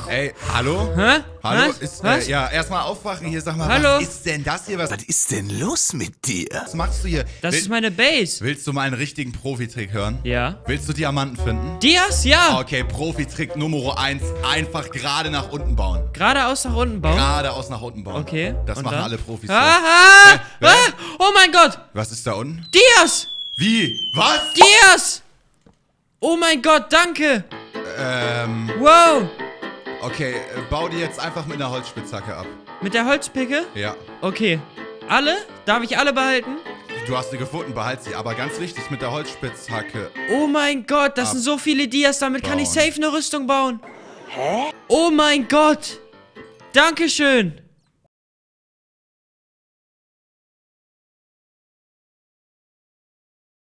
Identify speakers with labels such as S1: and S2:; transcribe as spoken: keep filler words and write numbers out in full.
S1: Ey, hallo?
S2: Hä?
S1: Hallo?
S2: Was?
S1: Ist,
S2: Was?
S1: Äh, ja, erstmal aufwachen hier, sag mal,
S2: Hallo?
S1: was ist denn das hier? Was,
S3: Was ist denn los mit dir?
S1: was machst du hier?
S2: Das
S1: Will,
S2: ist meine Base.
S1: Willst du mal einen richtigen Profitrick hören?
S2: Ja.
S1: Willst du Diamanten finden?
S2: Dias? Ja.
S1: Okay, Profitrick Nummer eins, einfach gerade nach unten bauen.
S2: Geradeaus nach unten bauen.
S1: Geradeaus nach unten bauen.
S2: Okay.
S1: Das
S2: und
S1: machen
S2: dann?
S1: alle Profis so.
S2: Aha!
S1: Hä?
S2: Ah! Oh mein Gott!
S1: Was ist da unten?
S2: Dias!
S1: Wie? Was?
S2: Dias! Oh mein Gott, danke!
S1: Ähm,
S2: Wow!
S1: okay, äh, bau die jetzt einfach mit einer Holzspitzhacke ab.
S2: Mit der Holzpicke?
S1: Ja.
S2: Okay. Alle? Darf ich alle behalten?
S1: Du hast sie gefunden, behalt sie. Aber ganz wichtig, mit der Holzspitzhacke.
S2: Oh mein Gott, das sind so viele Dias, damit kann ich
S1: Bauen.
S2: safe eine Rüstung bauen. Hä? Oh mein Gott! Dankeschön!